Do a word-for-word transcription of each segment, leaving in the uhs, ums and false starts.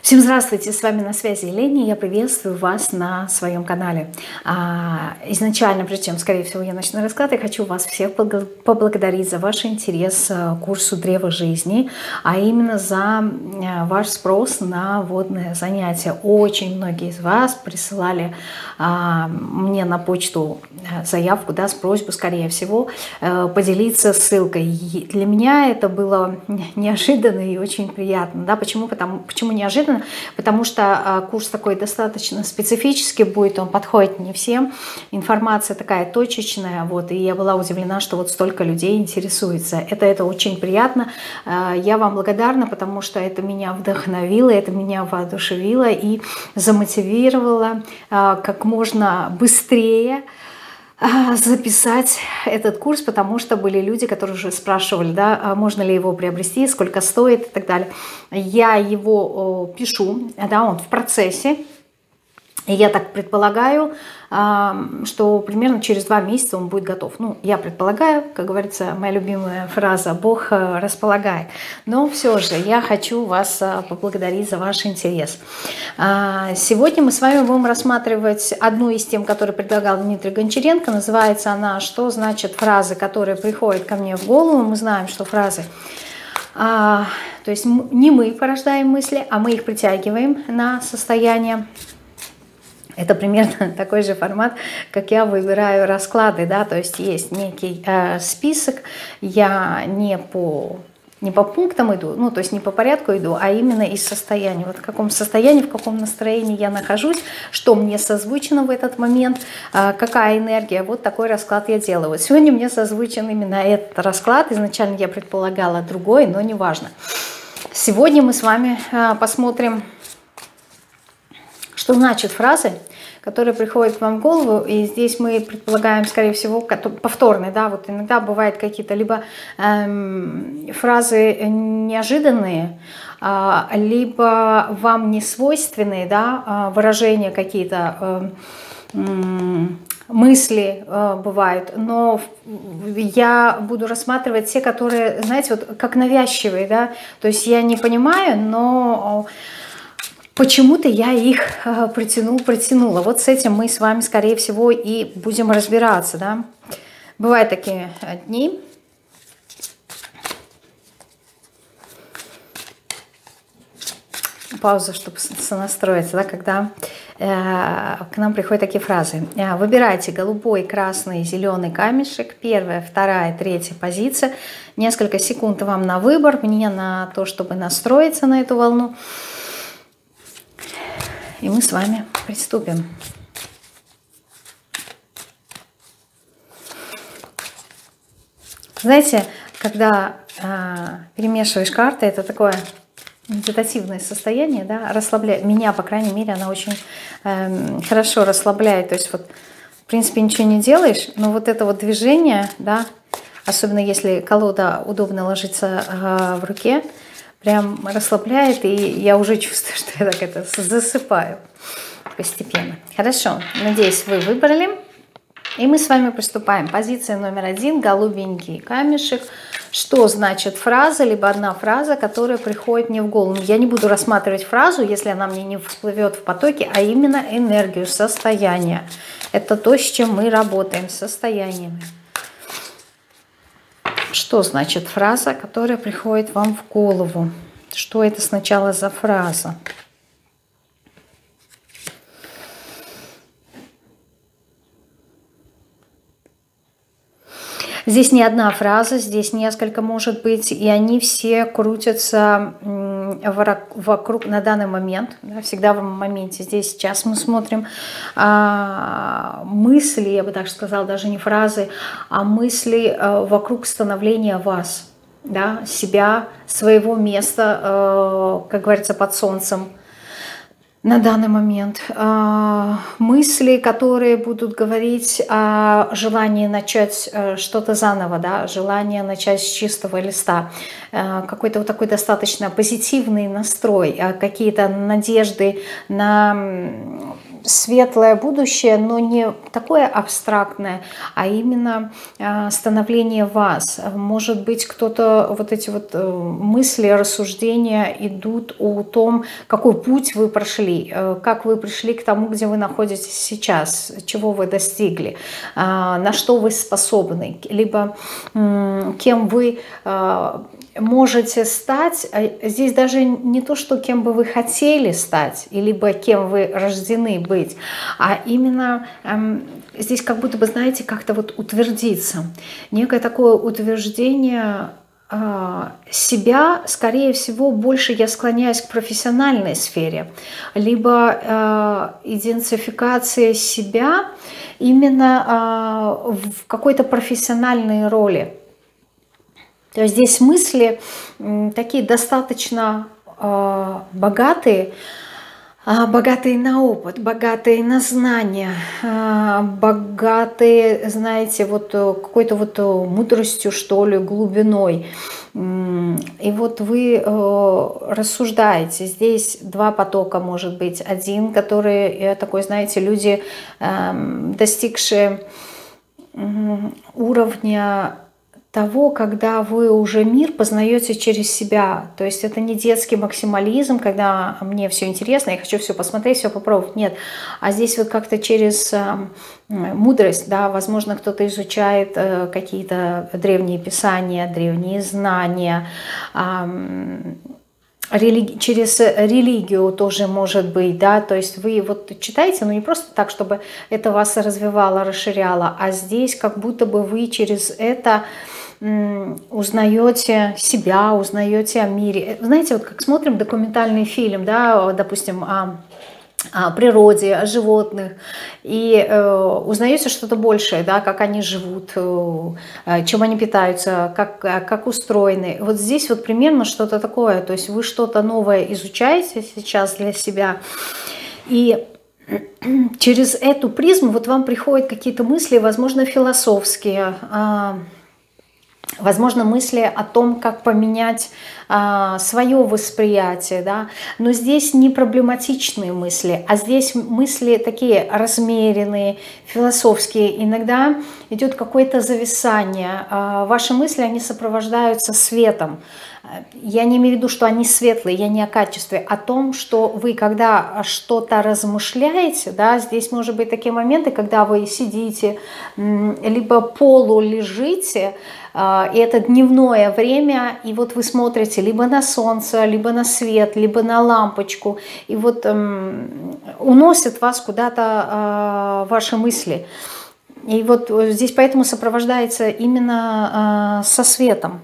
Всем здравствуйте, с вами на связи Елена, я приветствую вас на своем канале. А, изначально, прежде чем, скорее всего, я начну расклад, я хочу вас всех поблагодарить за ваш интерес к курсу Древа Жизни, а именно за ваш спрос на водное занятие. Очень многие из вас присылали а, мне на почту заявку, да, с просьбой, скорее всего, поделиться ссылкой. И для меня это было неожиданно и очень приятно. Да? Почему? Потому, почему неожиданно? Потому что курс такой достаточно специфический будет, он подходит не всем. Информация такая точечная, вот, и я была удивлена, что вот столько людей интересуется. Это, это очень приятно. Я вам благодарна, потому что это меня вдохновило, это меня воодушевило и замотивировало как можно быстрее записать этот курс, потому что были люди, которые уже спрашивали, да, можно ли его приобрести, сколько стоит и так далее. Я его пишу, да, он в процессе. И я так предполагаю, что примерно через два месяца он будет готов. Ну, я предполагаю, как говорится, моя любимая фраза «Бог располагает». Но все же я хочу вас поблагодарить за ваш интерес. Сегодня мы с вами будем рассматривать одну из тем, которую предлагал Дмитрий Гончаренко. Называется она «Что значит фразы, которые приходят ко мне в голову?» Мы знаем, что фразы... То есть не мы порождаем мысли, а мы их притягиваем на состояние. Это примерно такой же формат, как я выбираю расклады, да, то есть есть некий э, список, я не по, не по пунктам иду, ну, то есть не по порядку иду, а именно из состояния. Вот в каком состоянии, в каком настроении я нахожусь, что мне созвучено в этот момент, э, какая энергия, вот такой расклад я делаю. Вот сегодня мне созвучен именно этот расклад, изначально я предполагала другой, но неважно. Сегодня мы с вами э, посмотрим... Что значит фразы, которые приходят к вам в голову, и здесь мы предполагаем, скорее всего, повторные, да, вот иногда бывают какие-то либо эм, фразы неожиданные, э, либо вам не свойственные, да, э, выражения какие-то, э, э, мысли э, бывают, но я буду рассматривать те, которые, знаете, вот как навязчивые, да, то есть я не понимаю, но... Почему-то я их э, притянул, притянула. Вот с этим мы с вами, скорее всего, и будем разбираться. Да? Бывают такие дни. Пауза, чтобы сонастроиться, да, когда э, к нам приходят такие фразы. Выбирайте голубой, красный, зеленый камешек. Первая, вторая, третья позиция. Несколько секунд вам на выбор, мне на то, чтобы настроиться на эту волну. И мы с вами приступим. Знаете, когда э, перемешиваешь карты, это такое медитативное состояние, да, расслабляет. Меня, по крайней мере, она очень э, хорошо расслабляет. То есть вот, в принципе, ничего не делаешь, но вот это вот движение, да, особенно если колода удобно ложится э, в руке, прям расслабляет, и я уже чувствую, что я так это засыпаю постепенно. Хорошо, надеюсь, вы выбрали. И мы с вами приступаем. Позиция номер один, голубенький камешек. Что значит фраза, либо одна фраза, которая приходит мне в голову? Я не буду рассматривать фразу, если она мне не всплывет в потоке, а именно энергию, состояние. Это то, с чем мы работаем, состояниями. Что значит фраза, которая приходит вам в голову? Что это сначала за фраза? Здесь не одна фраза, здесь несколько может быть, и они все крутятся вокруг на данный момент, да, всегда в моменте. Здесь сейчас мы смотрим а, мысли, я бы так сказала, даже не фразы, а мысли а, вокруг становления вас, да, себя, своего места, а, как говорится, под солнцем. На данный момент э, мысли, которые будут говорить о желании начать э, что-то заново, да, желание начать с чистого листа, э, какой-то вот такой достаточно позитивный настрой, э, какие-то надежды на светлое будущее, но не такое абстрактное, а именно становление вас. Может быть, кто-то, вот эти вот мысли, рассуждения идут о том, какой путь вы прошли, как вы пришли к тому, где вы находитесь сейчас, чего вы достигли, на что вы способны, либо кем вы можете стать. Здесь даже не то, что кем бы вы хотели стать, либо кем вы рождены быть, а именно эм, здесь как будто бы, знаете, как-то вот утвердиться. Некое такое утверждение э, себя, скорее всего, больше я склоняюсь к профессиональной сфере, либо э, идентификация себя именно э, в какой-то профессиональной роли. То есть здесь мысли такие достаточно э, богатые, э, богатые на опыт, богатые на знания, э, богатые, знаете, вот какой-то вот мудростью, что ли, глубиной. И вот вы э, рассуждаете. Здесь два потока, может быть. Один, который такой, знаете, люди, э, достигшие э, уровня того, когда вы уже мир познаете через себя. То есть это не детский максимализм, когда мне все интересно, я хочу все посмотреть, все попробовать. Нет. А здесь вот как-то через э, мудрость, да, возможно, кто-то изучает э, какие-то древние писания, древние знания, э, религи- через религию тоже может быть, да, то есть вы вот читаете, но не просто так, чтобы это вас развивало, расширяло, а здесь как будто бы вы через это узнаете себя, узнаете о мире. Знаете, вот как смотрим документальный фильм, да, допустим, о, о природе, о животных, и э, узнаете что-то большее, да, как они живут, э, чем они питаются, как, как устроены. Вот здесь вот примерно что-то такое, то есть вы что-то новое изучаете сейчас для себя, и через эту призму вот вам приходят какие-то мысли, возможно, философские, э, возможно, мысли о том, как поменять а, свое восприятие, да? Но здесь не проблематичные мысли, а здесь мысли такие размеренные, философские. Иногда идет какое-то зависание. А, ваши мысли, они сопровождаются светом. Я не имею в виду, что они светлые, я не о качестве, о том, что вы, когда что-то размышляете, да, здесь может быть такие моменты, когда вы сидите, либо полулежите, и это дневное время, и вот вы смотрите либо на солнце, либо на свет, либо на лампочку, и вот эм, уносят вас куда-то э, ваши мысли. И вот здесь поэтому сопровождается именно э, со светом.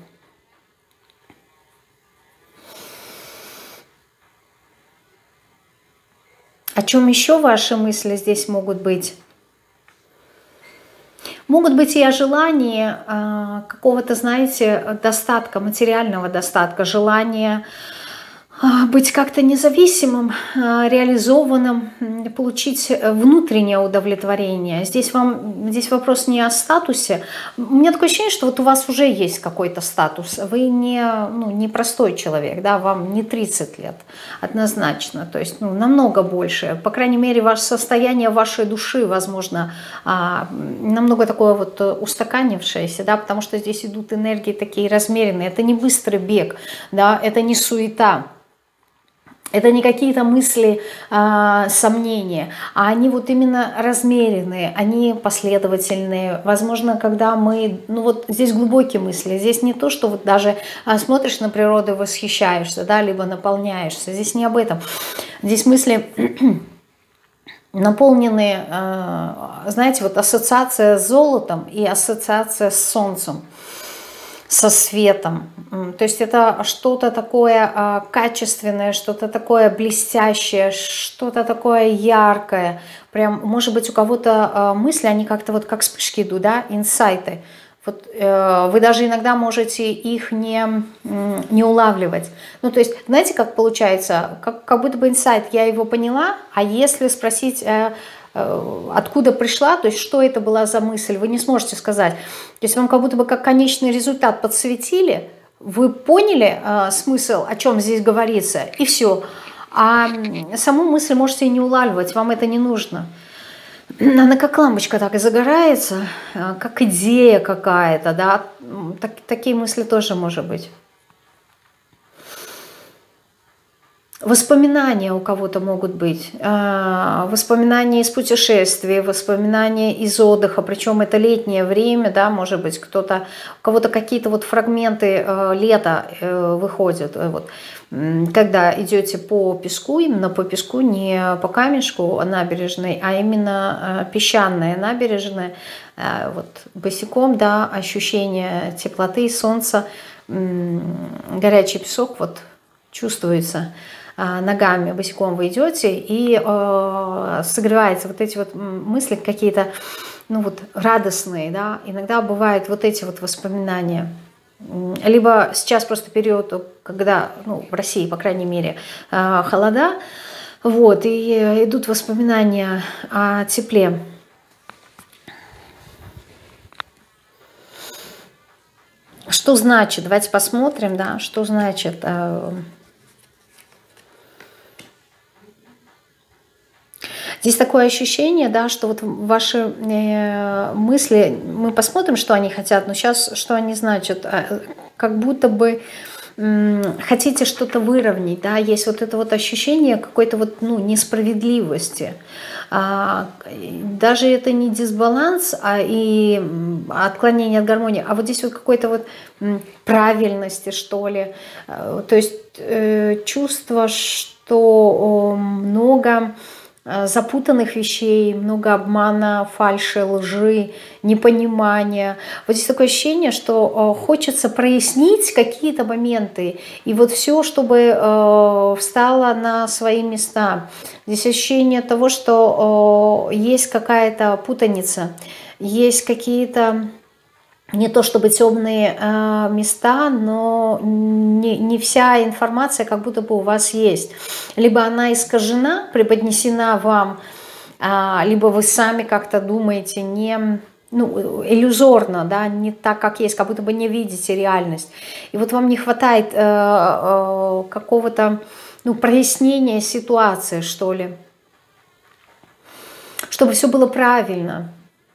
О чем еще ваши мысли здесь могут быть? Могут быть и о желании э, какого-то, знаете, достатка, материального достатка, желания э, быть как-то независимым, э, реализованным, э, получить внутреннее удовлетворение. Здесь, вам, здесь вопрос не о статусе. У меня такое ощущение, что вот у вас уже есть какой-то статус. Вы не, ну, не простой человек, да, вам не тридцать лет, однозначно. То есть ну, намного больше. По крайней мере, ваше состояние вашей души, возможно, намного такое вот устаканившееся, да, потому что здесь идут энергии такие размеренные. Это не быстрый бег, да, это не суета. Это не какие-то мысли, э, сомнения, а они вот именно размеренные, они последовательные. Возможно, когда мы, ну вот здесь глубокие мысли, здесь не то, что вот даже э, смотришь на природу и восхищаешься, да, либо наполняешься, здесь не об этом. Здесь мысли наполнены, э, знаете, вот ассоциация с золотом и ассоциация с солнцем, со светом. То есть это что-то такое а, качественное, что-то такое блестящее, что-то такое яркое. Прям, может быть, у кого-то а, мысли, они как-то вот как вспышки идут, да, инсайты. Вот, э, вы даже иногда можете их не, не улавливать. Ну, то есть, знаете, как получается? Как, как будто бы инсайт, я его поняла, а если спросить... Э, откуда пришла, то есть что это была за мысль, вы не сможете сказать. То есть вам как будто бы как конечный результат подсветили, вы поняли э, смысл, о чем здесь говорится, и все. А саму мысль можете и не улавливать, вам это не нужно. Она как лампочка так и загорается, как идея какая-то, да, так, такие мысли тоже может быть. Воспоминания у кого-то могут быть, воспоминания из путешествий, воспоминания из отдыха, причем это летнее время, да, может быть, кто-то, у кого-то какие-то вот фрагменты лета выходят, вот. Когда идете по песку, именно по песку, не по камешку набережной, а именно песчаная набережная, вот, босиком, да, ощущение теплоты, солнца, горячий песок, вот, чувствуется. Ногами босиком вы идете, и э, согреваются вот эти вот мысли какие-то, ну вот, радостные, да, иногда бывают вот эти вот воспоминания. Либо сейчас просто период, когда, ну, в России, по крайней мере, э, холода, вот, и идут воспоминания о тепле. Что значит? Давайте посмотрим, да, что значит... Э, Здесь такое ощущение, да, что вот ваши э, мысли, мы посмотрим, что они хотят, но сейчас что они значат, как будто бы э, хотите что-то выровнять, да, есть вот это вот ощущение какой-то вот, ну, несправедливости. А, даже это не дисбаланс, а и отклонение от гармонии, а вот здесь вот какой-то вот правильности, что ли, то есть э, чувство, что много... запутанных вещей, много обмана, фальши, лжи, непонимания. Вот здесь такое ощущение, что хочется прояснить какие-то моменты, и вот все, чтобы встало на свои места. Здесь ощущение того, что есть какая-то путаница, есть какие-то... не то чтобы темные э, места, но не, не вся информация как будто бы у вас есть. Либо она искажена, преподнесена вам, э, либо вы сами как-то думаете не, ну, иллюзорно, да, не так, как есть, как будто бы не видите реальность. И вот вам не хватает э, э, какого-то, ну, прояснения ситуации, что ли, чтобы все было правильно.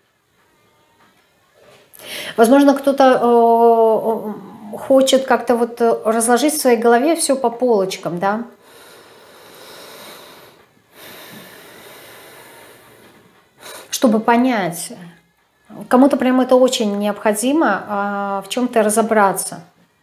Возможно, кто-то э, хочет как-то вот разложить в своей голове все по полочкам, да. Чтобы понять. Кому-то прям это очень необходимо, э, в чем-то разобраться.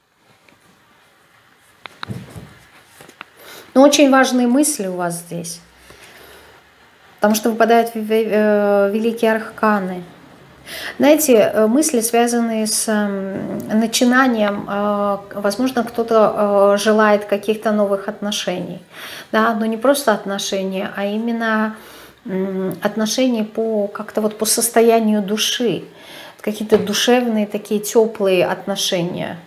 Но очень важные мысли у вас здесь. Потому что выпадают великие арканы. Знаете, мысли, связанные с начинанием, возможно, кто-то желает каких-то новых отношений, да, но не просто отношения, а именно отношений по как-то вот по состоянию души, какие-то душевные такие теплые отношения,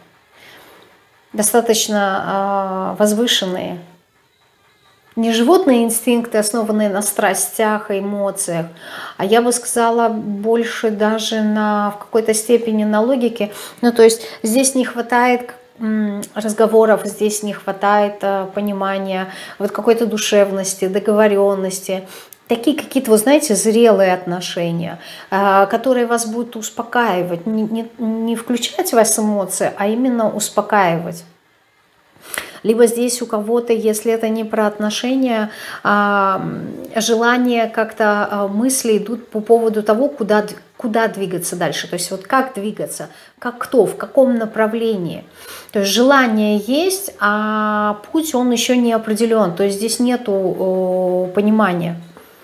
достаточно возвышенные. Не животные инстинкты, основанные на страстях и эмоциях, а я бы сказала, больше даже на, в какой-то степени на логике. Ну, то есть здесь не хватает разговоров, здесь не хватает понимания, вот какой-то душевности, договоренности. Такие какие-то, вы знаете, зрелые отношения, которые вас будут успокаивать, не, не, не включать в вас эмоции, а именно успокаивать. Либо здесь у кого-то, если это не про отношения, а желание как-то, а, мысли идут по поводу того, куда, куда двигаться дальше. То есть вот как двигаться, как кто, в каком направлении. То есть желание есть, а путь он еще не определен. То есть здесь нету о, понимания.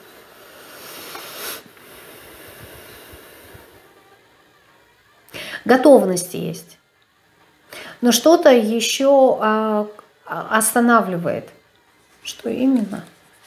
Готовность есть. Но что-то еще а, останавливает. Что именно?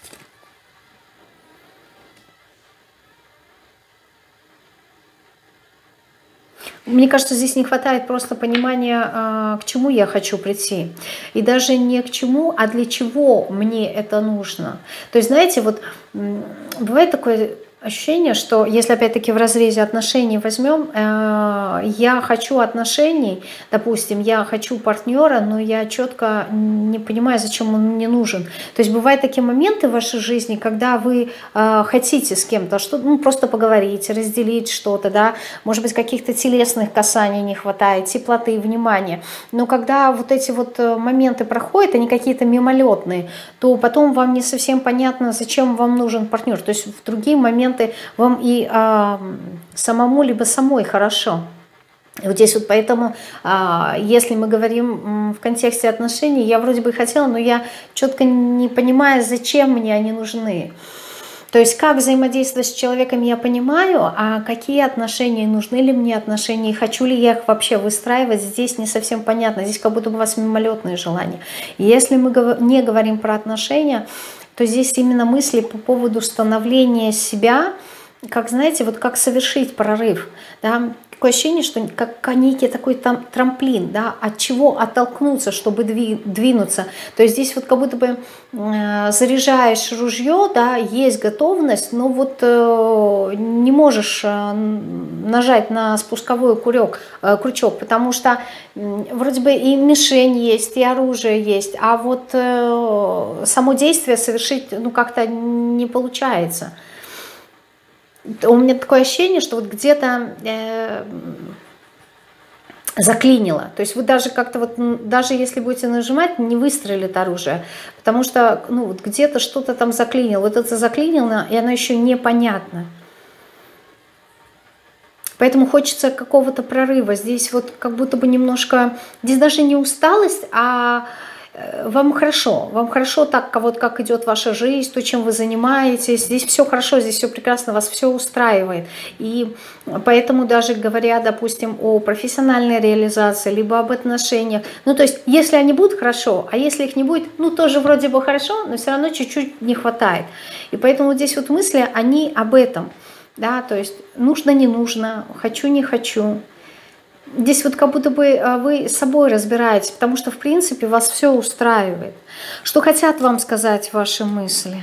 Мне кажется, здесь не хватает просто понимания, а, к чему я хочу прийти. И даже не к чему, а для чего мне это нужно. То есть, знаете, вот бывает такое ощущение, что если опять-таки в разрезе отношений возьмем, э, я хочу отношений, допустим, я хочу партнера, но я четко не понимаю, зачем он мне нужен. То есть бывают такие моменты в вашей жизни, когда вы э, хотите с кем-то что, ну, просто поговорить, разделить что-то, да, может быть, каких-то телесных касаний не хватает, теплоты, внимания. Но когда вот эти вот моменты проходят, они какие-то мимолетные, то потом вам не совсем понятно, зачем вам нужен партнер. То есть в другие моменты вам и а, самому, либо самой хорошо. И вот здесь вот поэтому, а, если мы говорим в контексте отношений, я вроде бы хотела, но я четко не понимаю, зачем мне они нужны. То есть как взаимодействовать с человеком я понимаю, а какие отношения, нужны ли мне отношения, и хочу ли я их вообще выстраивать, здесь не совсем понятно. Здесь как будто бы у вас мимолетные желания. И если мы не говорим про отношения, то здесь именно мысли по поводу становления себя, как, знаете, вот как совершить прорыв, да, такое ощущение, что как некий такой там трамплин, да, от чего оттолкнуться, чтобы двинуться. То есть здесь вот как будто бы э, заряжаешь ружье, да, есть готовность, но вот э, не можешь э, нажать на спусковой курок, э, крючок, потому что э, вроде бы и мишень есть, и оружие есть, а вот э, само действие совершить, ну, как-то не получается. У меня такое ощущение, что вот где-то э, заклинило. То есть вы даже как-то вот, даже если будете нажимать, не выстрелит оружие, потому что, ну, вот где-то что-то там заклинило. Вот это заклинило, и оно еще непонятно. Поэтому хочется какого-то прорыва. Здесь вот как будто бы немножко, здесь даже не усталость, а вам хорошо, вам хорошо так, вот как идет ваша жизнь, то, чем вы занимаетесь, здесь все хорошо, здесь все прекрасно, вас все устраивает. И поэтому даже говоря, допустим, о профессиональной реализации, либо об отношениях, ну то есть если они будут хорошо, а если их не будет, ну тоже вроде бы хорошо, но все равно чуть-чуть не хватает. И поэтому вот здесь вот мысли, они об этом, да, то есть нужно, не нужно, хочу, не хочу. Здесь вот как будто бы вы с собой разбираетесь, потому что, в принципе, вас все устраивает. Что хотят вам сказать ваши мысли?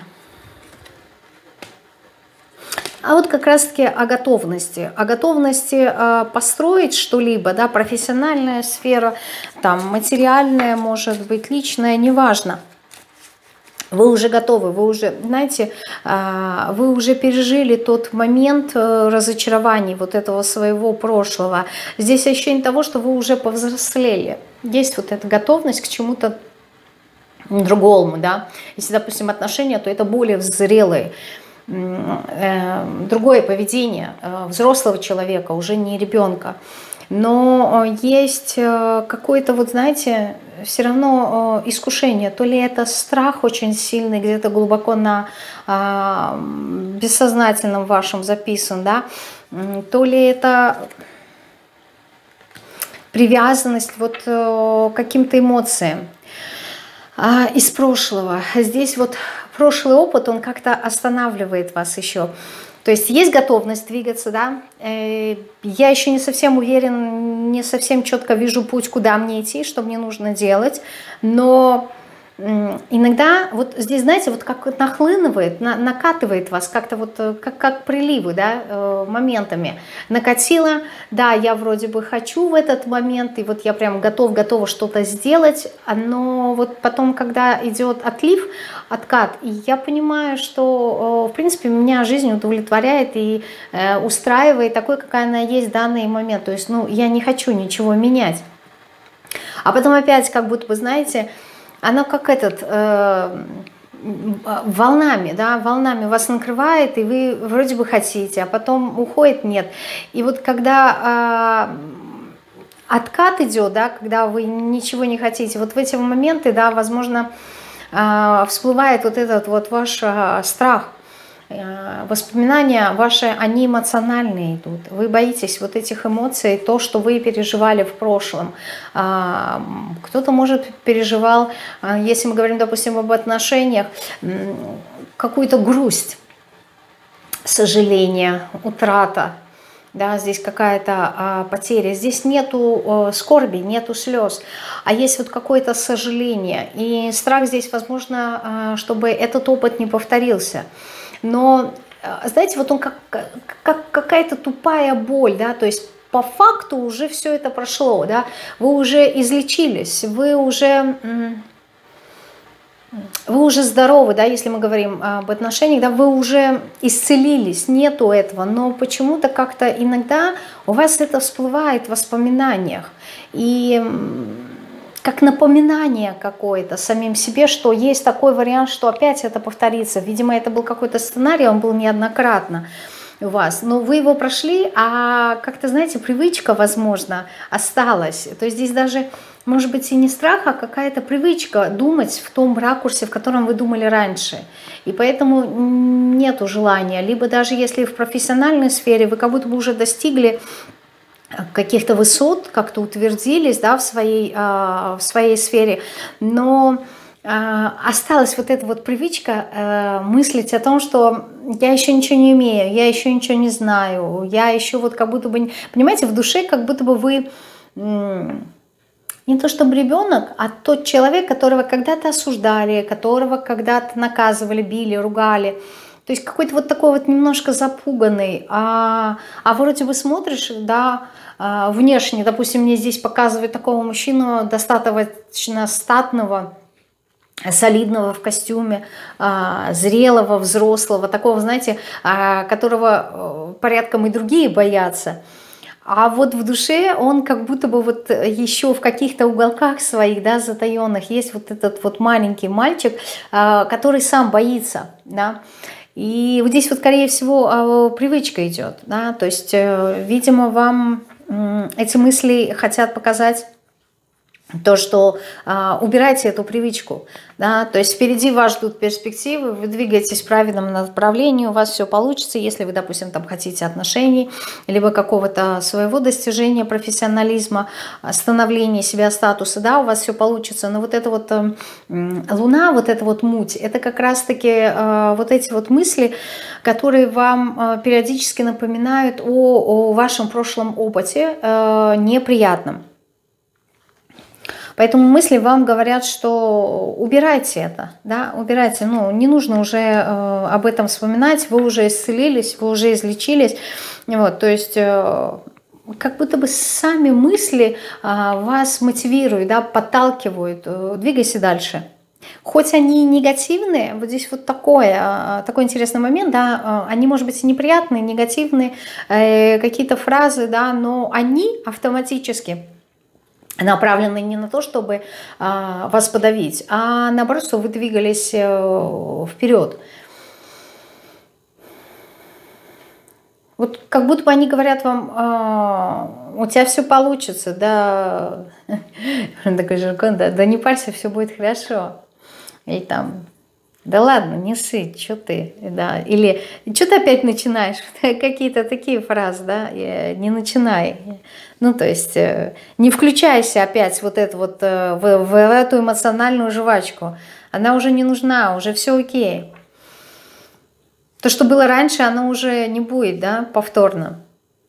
А вот как раз-таки о готовности. О готовности построить что-либо, да, профессиональная сфера, там, материальная, может быть, личная, неважно. Вы уже готовы, вы уже, знаете, вы уже пережили тот момент разочарований вот этого своего прошлого. Здесь ощущение того, что вы уже повзрослели. Есть вот эта готовность к чему-то другому, да. Если, допустим, отношения, то это более зрелые. Другое поведение взрослого человека, уже не ребенка. Но есть какой-то, вот знаете, все равно искушение. То ли это страх очень сильный, где-то глубоко на бессознательном вашем записан, да, то ли это привязанность вот к каким-то эмоциям из прошлого. Здесь вот прошлый опыт, он как-то останавливает вас еще. То есть есть готовность двигаться, да. Я еще не совсем уверен, не совсем четко вижу путь, куда мне идти, что мне нужно делать. Но иногда вот здесь, знаете, вот как нахлынывает, на, накатывает вас как-то вот, как, как приливы, да, моментами. Накатило, да, я вроде бы хочу в этот момент, и вот я прям готов, готова что-то сделать, но вот потом, когда идет отлив, откат, и я понимаю, что, в принципе, меня жизнь удовлетворяет и устраивает такой, какая она есть в данный момент. То есть, ну, я не хочу ничего менять. А потом опять, как будто бы, знаете, оно как этот, э, волнами, да, волнами вас накрывает, и вы вроде бы хотите, а потом уходит, нет. И вот когда э, откат идет, да, когда вы ничего не хотите, вот в эти моменты, да, возможно, э, всплывает вот этот вот ваш э, страх. Воспоминания ваши, они эмоциональные идут. Вы боитесь вот этих эмоций, то, что вы переживали в прошлом. Кто-то, может, переживал, если мы говорим, допустим, об отношениях, какую-то грусть, сожаление, утрата. Да, здесь какая-то потеря. Здесь нету скорби, нету слез, а есть вот какое-то сожаление. И страх здесь, возможно, чтобы этот опыт не повторился. Но знаете, вот он как, как какая-то тупая боль, да, то есть по факту уже все это прошло, да, вы уже излечились, вы уже... Вы уже здоровы, да, если мы говорим об отношениях, да, вы уже исцелились, нету этого, но почему-то как-то иногда у вас это всплывает в воспоминаниях, и как напоминание какое-то самим себе, что есть такой вариант, что опять это повторится. Видимо, это был какой-то сценарий, он был неоднократно у вас, но вы его прошли, а как-то, знаете, привычка, возможно, осталась. То есть здесь даже, может быть, и не страх, а какая-то привычка думать в том ракурсе, в котором вы думали раньше. И поэтому нету желания. Либо даже если в профессиональной сфере вы как будто бы уже достигли каких-то высот, как-то утвердились, да, в своей, в своей сфере, но осталась вот эта вот привычка э, мыслить о том, что я еще ничего не имею, я еще ничего не знаю, я еще вот как будто бы, понимаете, в душе как будто бы вы не то чтобы ребенок, а тот человек, которого когда-то осуждали, которого когда-то наказывали, били, ругали. То есть какой-то вот такой вот немножко запуганный, а, а вроде бы смотришь, да, внешне, допустим, мне здесь показывают такого мужчину достаточно статного, солидного в костюме, зрелого, взрослого, такого, знаете, которого порядком и другие боятся. А вот в душе он как будто бы вот еще в каких-то уголках своих, да, затаенных, есть вот этот вот маленький мальчик, который сам боится, да. И вот здесь вот, скорее всего, привычка идет, да, то есть, видимо, вам эти мысли хотят показать то, что э, убирайте эту привычку, да, то есть впереди вас ждут перспективы, вы двигаетесь в правильном направлении, у вас все получится, если вы, допустим, там хотите отношений, либо какого-то своего достижения, профессионализма, становления себя, статуса, да, у вас все получится, но вот эта вот э, луна, вот эта вот муть, это как раз-таки э, вот эти вот мысли, которые вам э, периодически напоминают о, о вашем прошлом опыте э, неприятном. Поэтому мысли вам говорят, что убирайте это, да, убирайте, ну, не нужно уже э, об этом вспоминать, вы уже исцелились, вы уже излечились, вот, то есть э, как будто бы сами мысли э, вас мотивируют, да, подталкивают, э, двигайся дальше. Хоть они негативные, вот здесь вот такое, такой интересный момент, да, они, может быть, и неприятные, негативные, э, какие-то фразы, да, но они автоматически направлены не на то, чтобы а, вас подавить, а наоборот, что вы двигались э, вперед. Вот как будто бы они говорят вам, а, у тебя все получится, да, такой жаргон, да, да не парься, все будет хорошо. И там, да ладно, не сыть, что ты, да, или что ты опять начинаешь, какие-то такие фразы, да, не начинай. Ну, то есть не включайся опять вот это вот в, в эту эмоциональную жвачку. Она уже не нужна, уже все окей. То, что было раньше, оно уже не будет, да, повторно.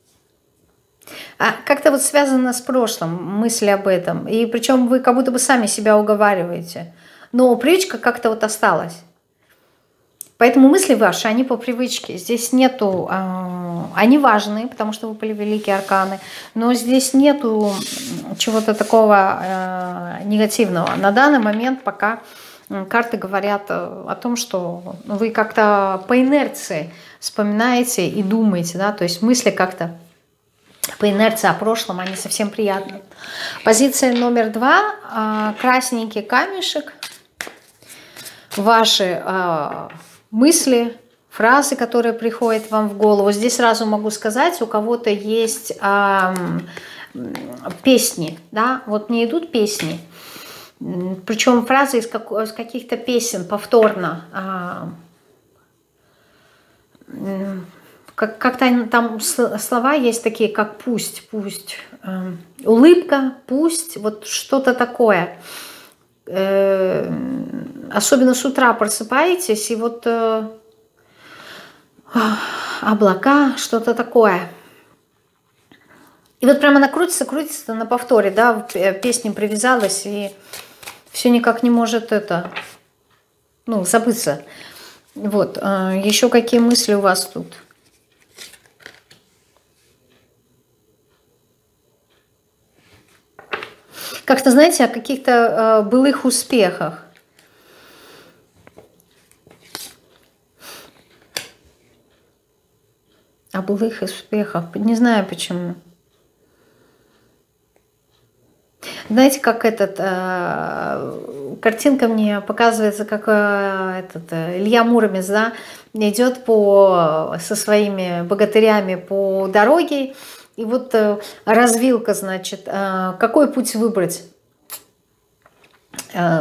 А как-то вот связано с прошлым, мысли об этом. И причем вы как будто бы сами себя уговариваете. Но привычка как-то вот осталась. Поэтому мысли ваши, они по привычке. Здесь нету, э, они важны, потому что вы были великие арканы, но здесь нету чего-то такого э, негативного. На данный момент пока карты говорят о том, что вы как-то по инерции вспоминаете и думаете, да, то есть мысли как-то по инерции о прошлом, они совсем приятные. Позиция номер два, э, красненький камешек, ваши... Э, мысли, фразы, которые приходят вам в голову. Здесь сразу могу сказать, у кого-то есть э, песни, да, вот мне идут песни, причем фразы из, как, из каких-то песен повторно. Э, как, как-то там слова есть такие, как пусть, пусть, э, улыбка, пусть, вот что-то такое. Особенно с утра просыпаетесь, и вот э, облака, что-то такое. И вот прямо она крутится, крутится на повторе, да, песня привязалась, и все никак не может это, ну, забыться. Вот, еще какие мысли у вас тут? Как-то, знаете, о каких-то былых успехах. О былых успехах. Не знаю почему. Знаете, как этот, э, картинка мне показывается, как э, этот, э, Илья Муромец, да, идет по, со своими богатырями по дороге, и вот э, развилка, значит, э, какой путь выбрать? Э,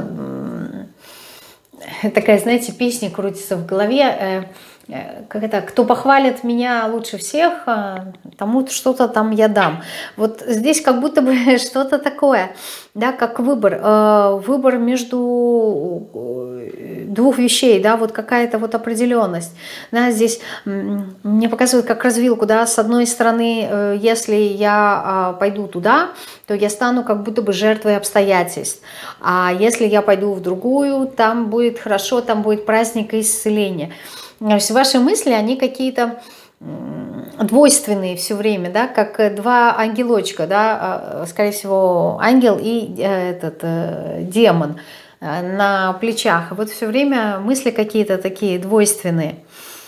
такая, знаете, песня крутится в голове, э, как это, кто похвалит меня лучше всех, тому что-то там я дам. Вот здесь как будто бы что-то такое, да, как выбор, выбор между двух вещей, да, вот какая-то вот определенность. Да, здесь мне показывают как развилку, да, с одной стороны, если я пойду туда, то я стану как будто бы жертвой обстоятельств. А если я пойду в другую, там будет хорошо, там будет праздник и исцеление. То есть ваши мысли, они какие-то двойственные все время, да, как два ангелочка, да, скорее всего, ангел и этот демон на плечах. Вот все время мысли какие-то такие двойственные.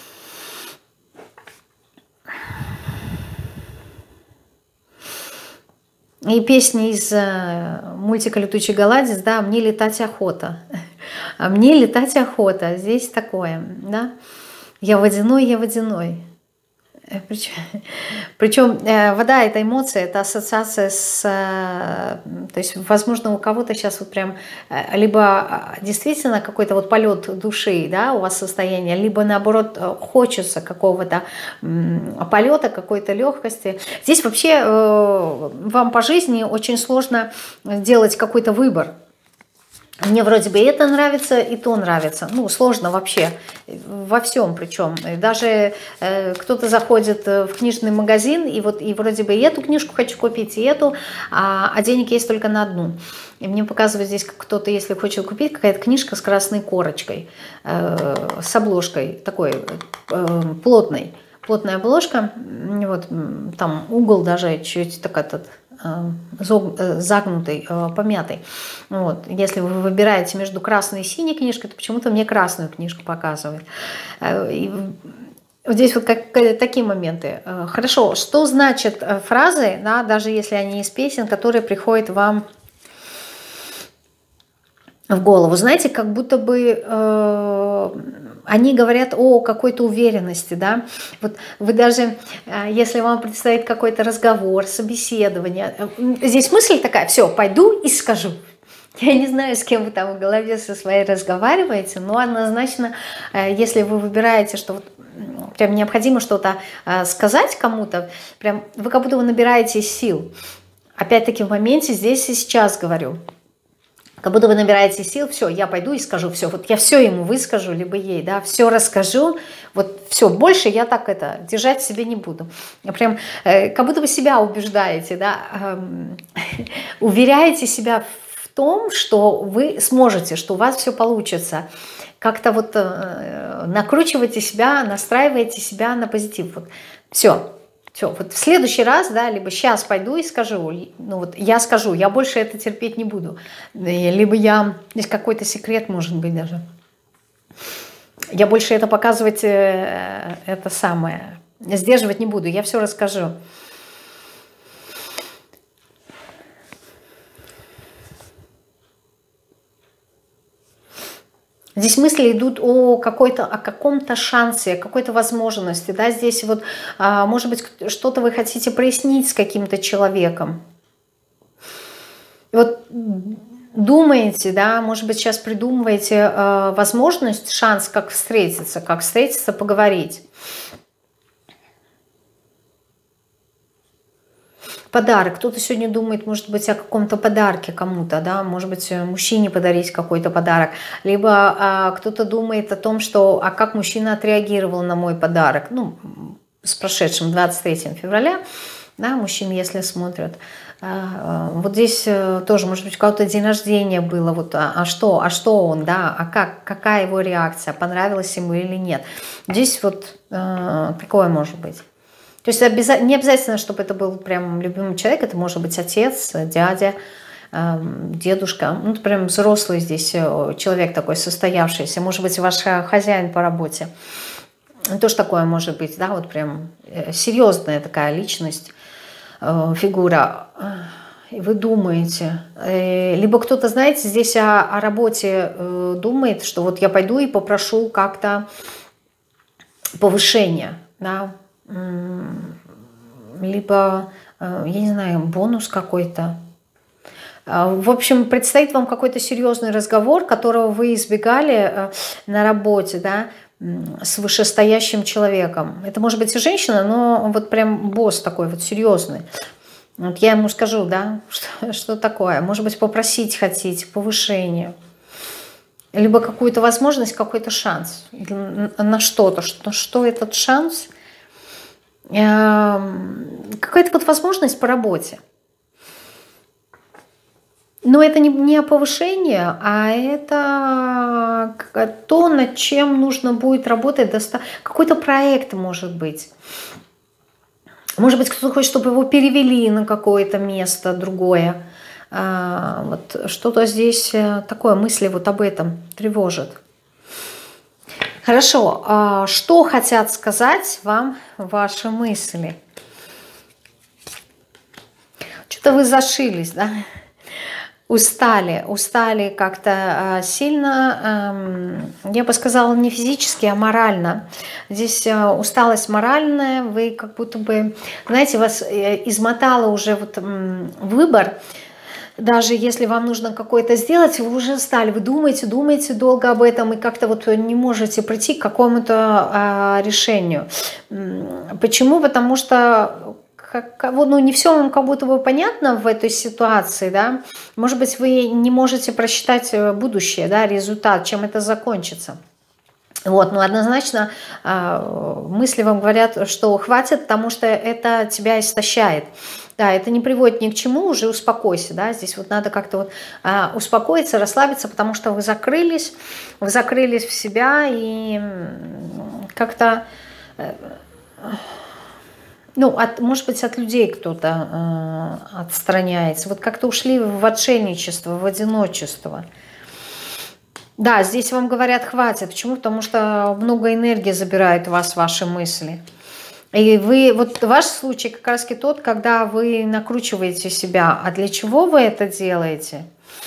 И песня из мультика «Летучий голландец», да, «Мне летать охота». А мне летать охота. Здесь такое, да. Я водяной, я водяной. Причем, причем вода — это эмоция, это ассоциация с... То есть, возможно, у кого-то сейчас вот прям либо действительно какой-то вот полет души, да, у вас состояние, либо наоборот хочется какого-то полета, какой-то легкости. Здесь вообще вам по жизни очень сложно делать какой-то выбор. Мне вроде бы это нравится, и то нравится. Ну, сложно вообще, во всем причем. Даже э, кто-то заходит в книжный магазин, и вот и вроде бы и эту книжку хочу купить, и эту, а, а денег есть только на одну. И мне показывают здесь, как кто-то, если хочет купить, какая-то книжка с красной корочкой, э, с обложкой такой э, плотной. Плотная обложка, вот там угол даже чуть так этот... загнутый, помятый. Вот. Если вы выбираете между красной и синей книжкой, то почему-то мне красную книжку показывает. И здесь вот как, такие моменты. Хорошо, что значит фразы, да, даже если они из песен, которые приходят вам в голову? Знаете, как будто бы э, они говорят о какой-то уверенности, да. Вот вы даже, э, если вам предстоит какой-то разговор, собеседование, э, здесь мысль такая: все, пойду и скажу. Я не знаю, с кем вы там в голове со своей разговариваете, но однозначно, э, если вы выбираете, что вот прям необходимо что-то э, сказать кому-то, прям вы как будто вы набираете сил. Опять-таки в моменте здесь и сейчас говорю. Как будто вы набираете сил, все, я пойду и скажу, все, вот я все ему выскажу, либо ей, да, все расскажу, вот все, больше я так это, держать в себе не буду. Прям э, как будто вы себя убеждаете, да, э, уверяете себя в том, что вы сможете, что у вас все получится. Как-то вот э, накручиваете себя, настраиваете себя на позитив. Вот, все. Все, вот в следующий раз, да, либо сейчас пойду и скажу, ну вот я скажу, я больше это терпеть не буду. Либо я, здесь какой-то секрет может быть даже. Я больше это показывать, это самое, сдерживать не буду, я все расскажу. Здесь мысли идут о, какой-то, о каком-то шансе, о какой-то возможности. Да? Здесь вот, может быть, что-то вы хотите прояснить с каким-то человеком. И вот думаете, да, может быть, сейчас придумываете возможность, шанс, как встретиться, как встретиться, поговорить. Подарок. Кто-то сегодня думает, может быть, о каком-то подарке кому-то, да, может быть, мужчине подарить какой-то подарок. Либо а, кто-то думает о том, что, а как мужчина отреагировал на мой подарок, ну, с прошедшим двадцать третьим февраля. да, мужчин, если смотрят. Вот здесь тоже, может быть, у кого-то день рождения было, вот, а, а что, а что он, да, а как, какая его реакция, понравилось ему или нет. Здесь вот э, такое может быть. То есть обяза- не обязательно, чтобы это был прям любимый человек, это может быть отец, дядя, э, дедушка, ну, прям взрослый здесь человек такой состоявшийся, может быть, ваш хозяин по работе. Тоже такое может быть, да, вот прям серьезная такая личность, фигура, и вы думаете, либо кто-то, знаете, здесь о, о работе думает, что вот я пойду и попрошу как-то повышения, да, либо, я не знаю, бонус какой-то. В общем, предстоит вам какой-то серьезный разговор, которого вы избегали на работе, да, с вышестоящим человеком. Это может быть и женщина, но вот прям босс такой вот серьезный. Вот я ему скажу, да, что, что такое. Может быть, попросить хотите, повышение. Либо какую-то возможность, какой-то шанс на что-то. Что, что этот шанс? Какая-то вот возможность по работе. Но это не, не повышение, а это то, над чем нужно будет работать. Какой-то проект, может быть. Может быть, кто-то хочет, чтобы его перевели на какое-то место другое. А, вот что-то здесь такое, мысли вот об этом тревожит. Хорошо. А что хотят сказать вам ваши мысли? Что-то вы зашились, да? Устали, устали как-то сильно, я бы сказала, не физически, а морально. Здесь усталость моральная, вы как будто бы, знаете, вас измотало уже вот выбор. Даже если вам нужно какое-то сделать, вы уже устали, вы думаете, думаете долго об этом и как-то вот не можете прийти к какому-то решению. Почему? Потому что Как, ну, не все вам как будто бы понятно в этой ситуации, да, может быть, вы не можете просчитать будущее, да, результат, чем это закончится. Вот, но однозначно мысли вам говорят, что хватит, потому что это тебя истощает. Да, это не приводит ни к чему, уже успокойся, да, здесь вот надо как-то вот успокоиться, расслабиться, потому что вы закрылись, вы закрылись в себя и как-то... Ну, от, может быть, от людей кто-то э, отстраняется. Вот как-то ушли в отшельничество, в одиночество. Да, здесь вам говорят, хватит. Почему? Потому что много энергии забирает у вас ваши мысли. И вы, вот ваш случай как раз-таки тот, когда вы накручиваете себя. А для чего вы это делаете?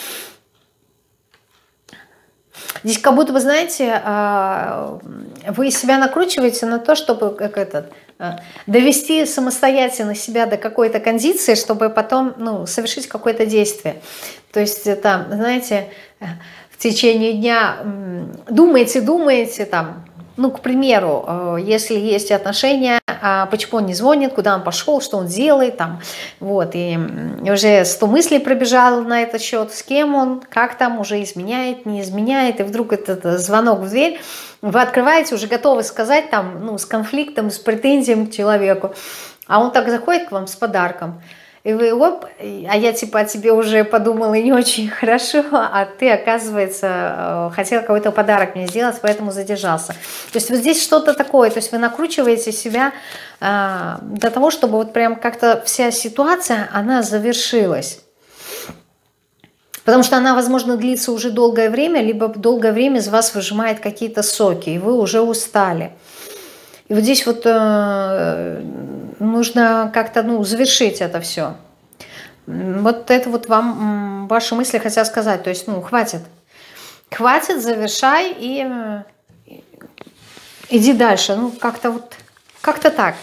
Здесь как будто вы, знаете, вы себя накручиваете на то, чтобы как этот, довести самостоятельно себя до какой-то кондиции, чтобы потом, ну, совершить какое-то действие. То есть это, знаете, в течение дня думаете, думаете, там, ну, к примеру, если есть отношения, почему он не звонит, куда он пошел, что он делает, там, вот, и уже сто мыслей пробежало на этот счет, с кем он, как там, уже изменяет, не изменяет, и вдруг этот звонок в дверь, вы открываете, уже готовы сказать, там, ну, с конфликтом, с претензией к человеку, а он так заходит к вам с подарком, и вы, оп, а я типа о тебе уже подумала не очень хорошо, а ты, оказывается, хотел какой-то подарок мне сделать, поэтому задержался. То есть вот здесь что-то такое, то есть вы накручиваете себя э, до того, чтобы вот прям как-то вся ситуация, она завершилась. Потому что она, возможно, длится уже долгое время, либо долгое время из вас выжимает какие-то соки, и вы уже устали. И вот здесь вот э, нужно как-то, ну, завершить это все. Вот это вот вам ваши мысли хотят сказать. То есть, ну, хватит. Хватит, завершай и э, иди дальше. Ну, как-то вот, как-то так.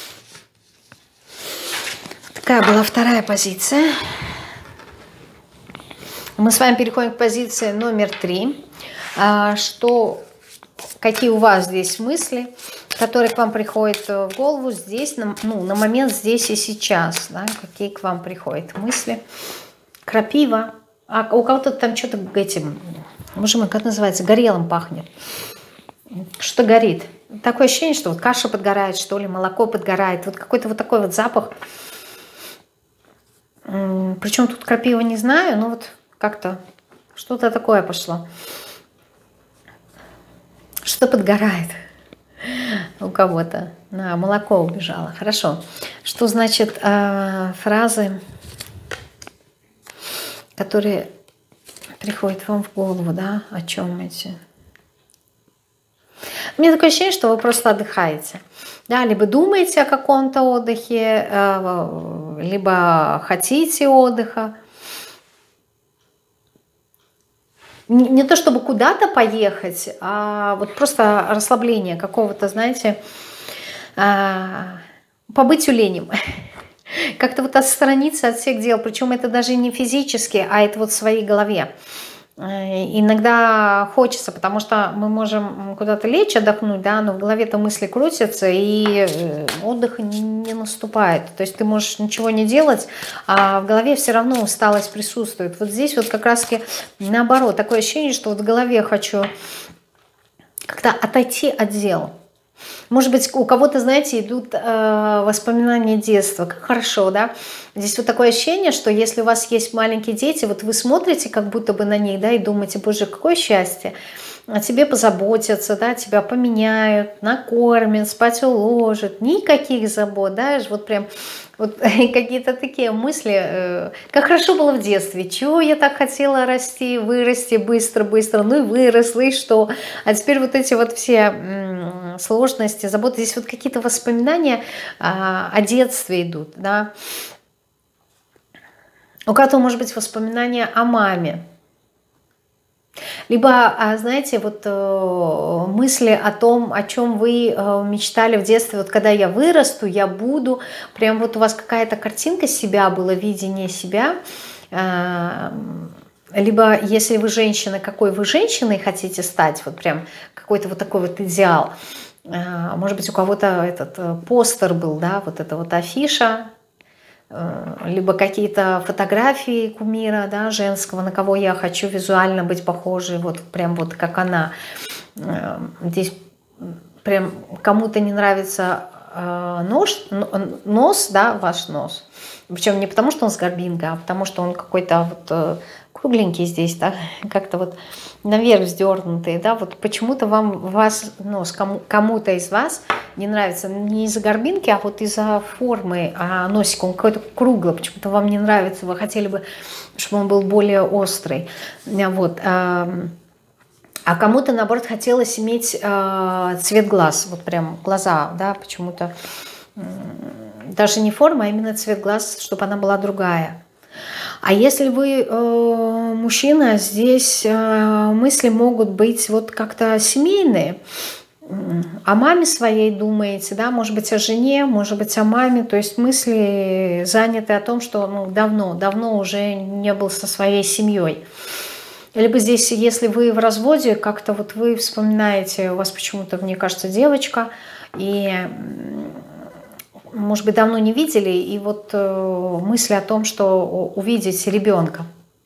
Такая была вторая позиция. Мы с вами переходим к позиции номер три. Что, какие у вас здесь мысли, которые к вам приходят в голову здесь, на, ну, на момент здесь и сейчас, да, какие к вам приходят мысли. Крапива. А у кого-то там что-то этим, боже мой, как называется, горелым пахнет. Что горит. Такое ощущение, что вот каша подгорает, что ли, молоко подгорает. Вот какой-то вот такой вот запах. Причем тут крапива не знаю, но вот как-то что-то такое пошло. Что-то подгорает у кого-то. На молоко убежало. Хорошо. Что значит э, фразы, которые приходят вам в голову, да? О чем эти? У меня такое ощущение, что вы просто отдыхаете. Да, либо думаете о каком-то отдыхе, э, либо хотите отдыха. Не, не то чтобы куда-то поехать, а вот просто расслабление какого-то, знаете, э, побыть тюленем. Как-то вот отстраниться от всех дел. Причем это даже не физически, а это вот в своей голове. Иногда хочется, потому что мы можем куда-то лечь, отдохнуть, да, но в голове-то мысли крутятся, и отдых не наступает. То есть ты можешь ничего не делать, а в голове все равно усталость присутствует. Вот здесь вот как раз-таки наоборот, такое ощущение, что вот в голове хочу как-то отойти от дел. Может быть, у кого-то, знаете, идут э, воспоминания детства. Как хорошо, да? Здесь вот такое ощущение, что если у вас есть маленькие дети, вот вы смотрите как будто бы на них, да, и думаете, боже, какое счастье. О тебе позаботятся, да, тебя поменяют, накормят, спать уложат. Никаких забот, да, вот прям вот какие-то такие мысли. Э, как хорошо было в детстве. Чего я так хотела расти, вырасти быстро-быстро. Ну и выросла, и что? А теперь вот эти вот все сложности, заботы. Здесь вот какие-то воспоминания а, о детстве идут, да. У кого-то может быть воспоминания о маме. Либо, знаете, вот мысли о том, о чем вы мечтали в детстве, вот когда я вырасту, я буду, прям вот у вас какая-то картинка себя была, видение себя. Либо, если вы женщина, какой вы женщиной хотите стать, вот прям какой-то вот такой вот идеал. Может быть, у кого-то этот постер был, да, вот эта вот афиша, либо какие-то фотографии кумира, да, женского, на кого я хочу визуально быть похожей, вот прям вот как она. Здесь прям кому-то не нравится нос, нос, да, ваш нос. Причем не потому, что он с горбинкой, а потому, что он какой-то вот кругленький здесь, да, как-то вот наверх вздернутый, да, вот почему-то вам вас, нос кому, кому-то из вас не нравится не из-за горбинки, а вот из-за формы а носика, он какой-то круглый, почему-то вам не нравится, вы хотели бы, чтобы он был более острый, вот. А кому-то, наоборот, хотелось иметь э, цвет глаз, вот прям глаза, да, почему-то э, даже не форма, а именно цвет глаз, чтобы она была другая. А если вы э, мужчина, здесь э, мысли могут быть вот как-то семейные. О маме своей думаете, да, может быть, о жене, может быть, о маме. То есть мысли заняты о том, что ну, давно, давно уже не был со своей семьей. Либо здесь, если вы в разводе, как-то вот вы вспоминаете, у вас почему-то, мне кажется, девочка, и, может быть, давно не видели, и вот э, мысли о том, что увидеть ребенка.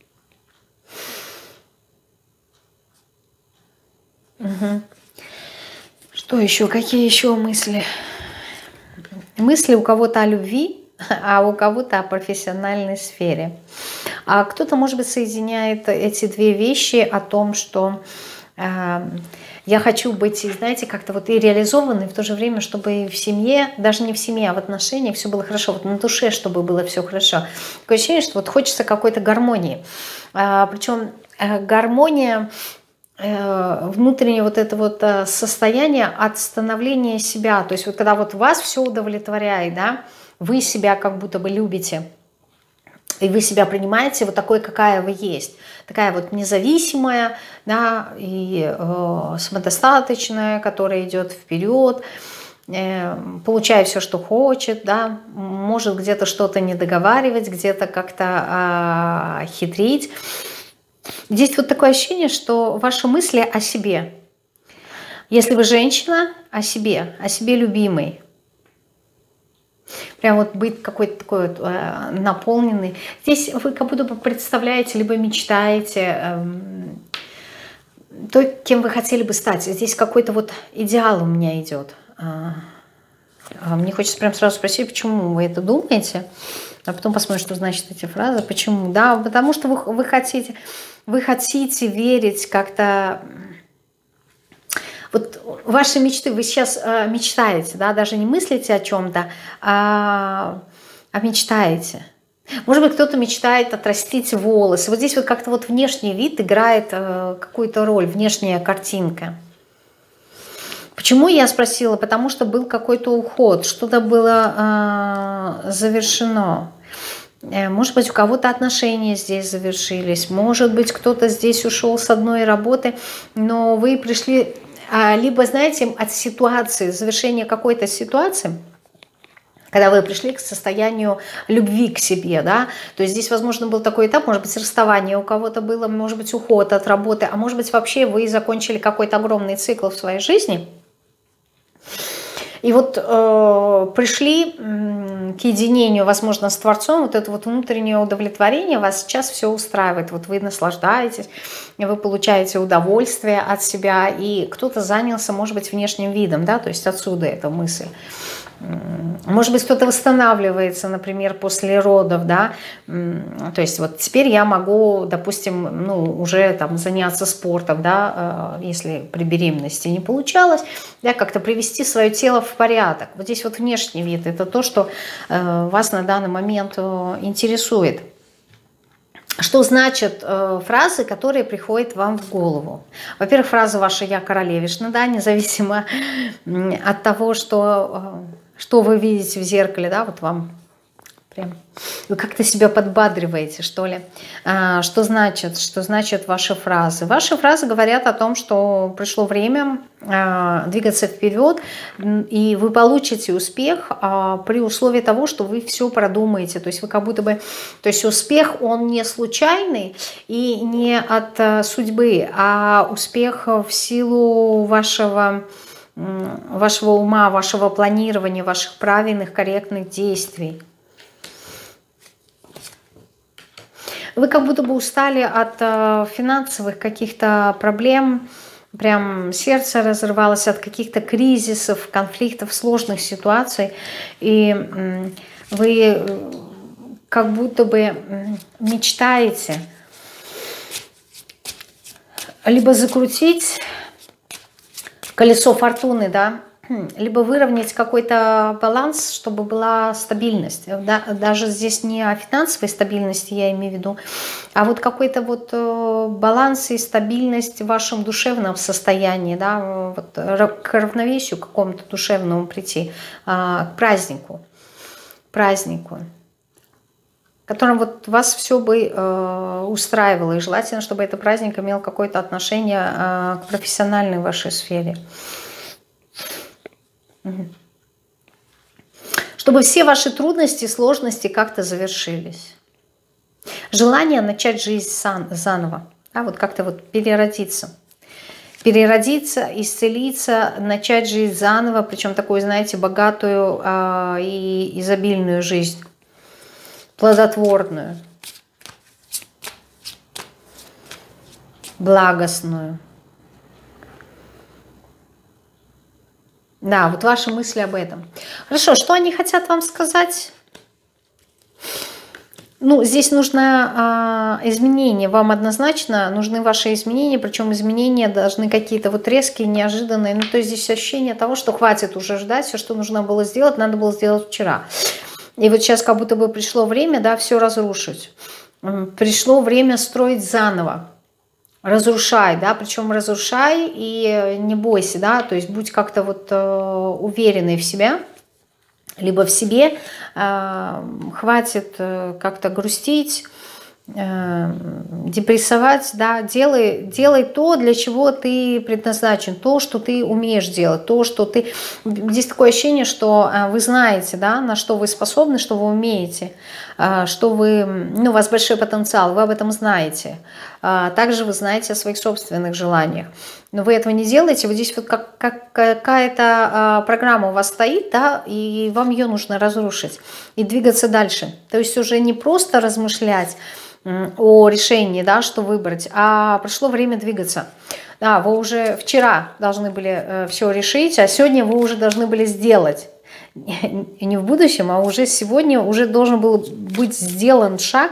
Угу. Что еще? Какие еще мысли? Мысли у кого-то о любви, а у кого-то о профессиональной сфере. А кто-то, может быть, соединяет эти две вещи о том, что э, я хочу быть, знаете, как-то вот и реализованной, в то же время, чтобы в семье, даже не в семье, а в отношениях все было хорошо, вот на душе, чтобы было все хорошо. Такое ощущение, что вот хочется какой-то гармонии. А, причем э, гармония, э, внутреннее вот это вот состояние от становления себя. То есть вот когда вот вас все удовлетворяет, да, вы себя как будто бы любите, и вы себя принимаете вот такой, какая вы есть. Такая вот независимая, да, и э, самодостаточная, которая идет вперед, э, получая все, что хочет, да, может где-то что-то не договаривать, где-то как-то э, хитрить. Здесь вот такое ощущение, что ваши мысли о себе. Если вы женщина, о себе, о себе любимой. Прям вот быть какой-то такой вот, э, наполненный. Здесь вы как будто бы представляете, либо мечтаете э, то, кем вы хотели бы стать. Здесь какой-то вот идеал у меня идет. Э, Мне хочется прям сразу спросить, почему вы это думаете, а потом посмотрим, что значит эти фразы. Почему? Да, потому что вы, вы хотите, вы хотите верить как-то. Вот ваши мечты, вы сейчас э, мечтаете, да, даже не мыслите о чем-то, а, а мечтаете. Может быть, кто-то мечтает отрастить волосы. Вот здесь вот как-то вот внешний вид играет э, какую-то роль, внешняя картинка. Почему я спросила? Потому что был какой-то уход, что-то было э, завершено. Может быть, у кого-то отношения здесь завершились. Может быть, кто-то здесь ушел с одной работы, но вы пришли... Либо, знаете, от ситуации, завершения какой-то ситуации, когда вы пришли к состоянию любви к себе, да, то есть здесь, возможно, был такой этап, может быть, расставание у кого-то было, может быть, уход от работы, а может быть, вообще вы закончили какой-то огромный цикл в своей жизни, и вот э, пришли э, к единению, возможно, с Творцом, вот это вот внутреннее удовлетворение, вас сейчас все устраивает, вот вы наслаждаетесь, вы получаете удовольствие от себя, и кто-то занялся, может быть, внешним видом, да, то есть отсюда эта мысль. Может быть, кто-то восстанавливается, например, после родов, да, то есть вот теперь я могу, допустим, ну, уже там заняться спортом, да, если при беременности не получалось, да, как-то привести свое тело в порядок. Вот здесь вот внешний вид, это то, что вас на данный момент интересует. Что значат э, фразы, которые приходят вам в голову? Во-первых, фраза ваша «Я королевишна», да, независимо от того, что, э, что вы видите в зеркале, да, вот вам прям, вы как-то себя подбадриваете, что ли. А, что значит, что значат ваши фразы? Ваши фразы говорят о том, что пришло время а, двигаться вперед, и вы получите успех а, при условии того, что вы все продумаете. То есть вы как будто бы, то есть успех, он не случайный и не от а, судьбы, а успех в силу вашего, вашего ума, вашего планирования, ваших правильных, корректных действий. Вы как будто бы устали от э, финансовых каких-то проблем, прям сердце разрывалось от каких-то кризисов, конфликтов, сложных ситуаций. И э, вы как будто бы мечтаете либо закрутить колесо фортуны, да, либо выровнять какой-то баланс, чтобы была стабильность. Да, даже здесь не о финансовой стабильности я имею в виду, а вот какой-то вот баланс и стабильность в вашем душевном состоянии, да, вот к равновесию какому-то душевному прийти, к празднику, празднику, в котором вот вас все бы устраивало, и желательно, чтобы этот праздник имел какое-то отношение к профессиональной вашей сфере. Чтобы все ваши трудности, сложности как-то завершились. Желание начать жизнь заново, да, вот как-то вот переродиться. Переродиться, исцелиться, начать жизнь заново, причем такую, знаете, богатую э, и изобильную жизнь, плодотворную, благостную. Да, вот ваши мысли об этом. Хорошо, что они хотят вам сказать? Ну, здесь нужно э, изменения. Вам однозначно нужны ваши изменения, причем изменения должны какие-то вот резкие, неожиданные. Ну, то есть здесь ощущение того, что хватит уже ждать, все, что нужно было сделать, надо было сделать вчера. И вот сейчас как будто бы пришло время, да, все разрушить. Пришло время строить заново. Разрушай, да, причем разрушай и не бойся, да, то есть будь как-то вот э, уверенной в себя, либо в себе, э, хватит э, как-то грустить, э, депрессовать, да, делай, делай то, для чего ты предназначен, то, что ты умеешь делать, то, что ты... Здесь такое ощущение, что э, вы знаете, да, на что вы способны, что вы умеете, э, что вы, ну, у вас большой потенциал, вы об этом знаете. Также вы знаете о своих собственных желаниях. Но вы этого не делаете. Вот здесь вот как, как, какая-то программа у вас стоит, да, и вам ее нужно разрушить и двигаться дальше. То есть уже не просто размышлять о решении, да, что выбрать, а пришло время двигаться. Да, вы уже вчера должны были все решить, а сегодня вы уже должны были сделать. не в будущем, а уже сегодня уже должен был быть сделан шаг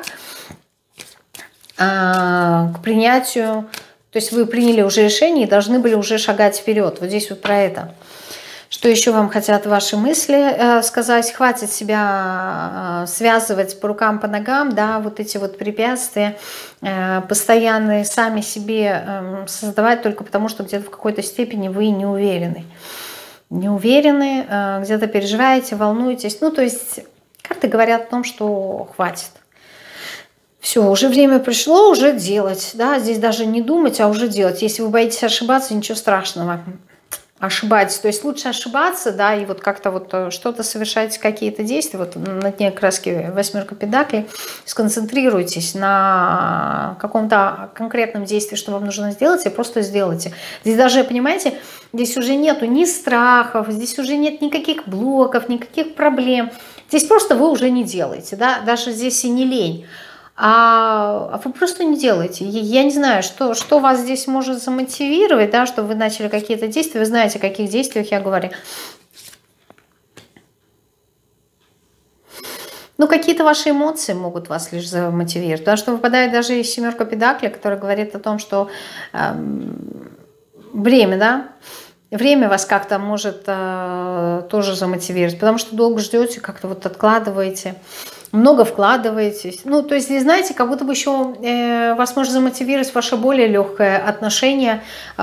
к принятию. То есть вы приняли уже решение и должны были уже шагать вперед. Вот здесь вот про это. Что еще вам хотят ваши мысли э, сказать? Хватит себя э, связывать по рукам, по ногам, да, вот эти вот препятствия э, постоянные сами себе э, создавать только потому, что где-то в какой-то степени вы не уверены. Не уверены, э, где-то переживаете, волнуетесь. Ну, то есть карты говорят о том, что хватит. Все, уже время пришло, уже делать, да, здесь даже не думать, а уже делать. Если вы боитесь ошибаться, ничего страшного. Ошибаться, то есть лучше ошибаться, да, и вот как-то вот что-то совершать, какие-то действия, вот на дне краски восьмерка педаклей, сконцентрируйтесь на каком-то конкретном действии, что вам нужно сделать, и просто сделайте. Здесь даже, понимаете, здесь уже нету ни страхов, здесь уже нет никаких блоков, никаких проблем, здесь просто вы уже не делаете, да, даже здесь и не лень. А, а вы просто не делаете. Я не знаю, что, что вас здесь может замотивировать, да, что вы начали какие-то действия. Вы знаете, о каких действиях я говорю. Ну, какие-то ваши эмоции могут вас лишь замотивировать. Потому что выпадает даже и семерка педаклей, которая говорит о том, что эм, время, да, время вас как-то может э, тоже замотивировать. Потому что долго ждете, как-то вот откладываете. Много вкладываетесь. Ну, то есть, здесь, знаете, как будто бы еще э, вас может замотивировать ваше более легкое отношение э,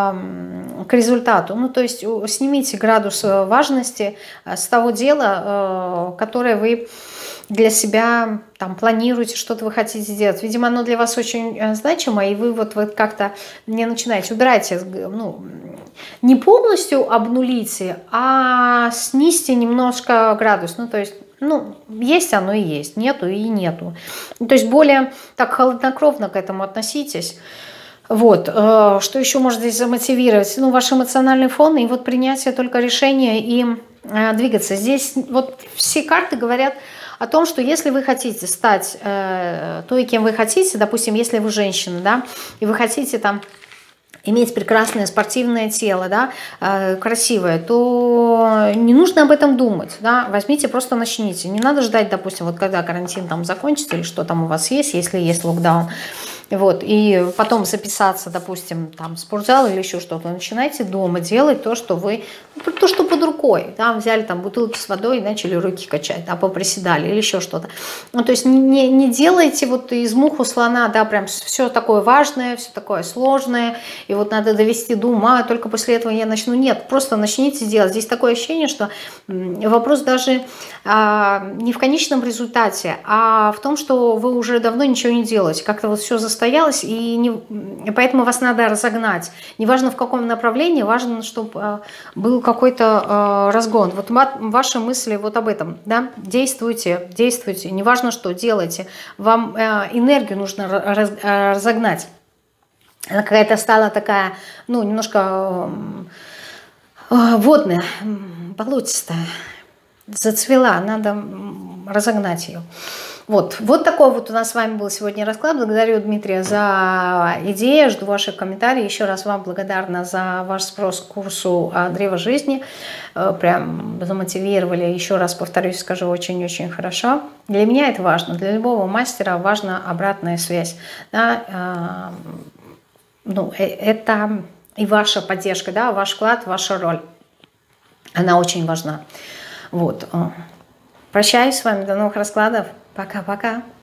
к результату. Ну, то есть, снимите градус важности с того дела, э, которое вы для себя там планируете, что-то вы хотите сделать. Видимо, оно для вас очень значимо, и вы вот, вот как-то не начинаете. Убирайте, ну, не полностью обнулите, а снизьте немножко градус. Ну, то есть, ну, есть оно и есть, нету и нету. То есть более так холоднокровно к этому относитесь. Вот. Что еще может здесь замотивировать? Ну, ваш эмоциональный фон и вот принятие только решения и двигаться. Здесь вот все карты говорят о том, что если вы хотите стать э, той, кем вы хотите, допустим, если вы женщина, да, и вы хотите там иметь прекрасное спортивное тело, да, э, красивое, то не нужно об этом думать, да, возьмите, просто начните. Не надо ждать, допустим, вот когда карантин там закончится или что там у вас есть, если есть локдаун, вот, и потом записаться, допустим, там в спортзал или еще что-то. Начинайте дома делать то, что вы, то, что под рукой, да, взяли там бутылки с водой и начали руки качать, да, поприседали или еще что-то. Ну, то есть не, не делайте вот из муху слона, да, прям все такое важное, все такое сложное, и вот надо довести до ума, только после этого я начну. Нет, просто начните делать. Здесь такое ощущение, что вопрос даже а, не в конечном результате, а в том, что вы уже давно ничего не делаете, как-то вот все застоялось, и, не, и поэтому вас надо разогнать. Неважно в каком направлении, важно, чтобы а, был какой-то а, разгон. Вот ваши мысли вот об этом, да, действуйте, действуйте, неважно что, делайте. Вам а, энергию нужно раз, а, разогнать. Она какая-то стала такая, ну, немножко э, водная, болотистая, зацвела, надо разогнать ее. Вот, вот такой вот у нас с вами был сегодня расклад. Благодарю Дмитрия за идею, жду ваших комментариев. Еще раз вам благодарна за ваш спрос к курсу «Древо жизни». Прям замотивировали, еще раз повторюсь, скажу, очень-очень хорошо. Для меня это важно, для любого мастера важна обратная связь. Да, ну, это и ваша поддержка, да, ваш вклад, ваша роль. Она очень важна. Вот. Прощаюсь с вами, до новых раскладов. Пока-пока.